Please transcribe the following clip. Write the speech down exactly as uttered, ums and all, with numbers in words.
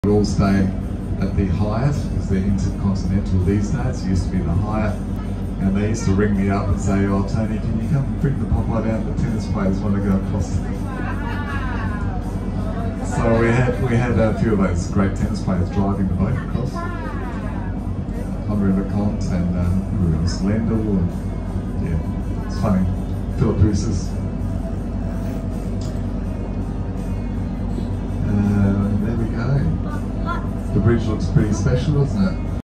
all stay at the Hyatt, because they're intercontinental these days. It used to be the Hyatt, and they used to ring me up and say, "Oh Tony, can you come and bring the Popeye down? The tennis players want to go across." So we had we had a few of those great tennis players driving the boat across. Henri LeConte and um, who else? Lendl, and yeah, it's funny. Philip Boussis. Uh, there we go. The bridge looks pretty special, doesn't it?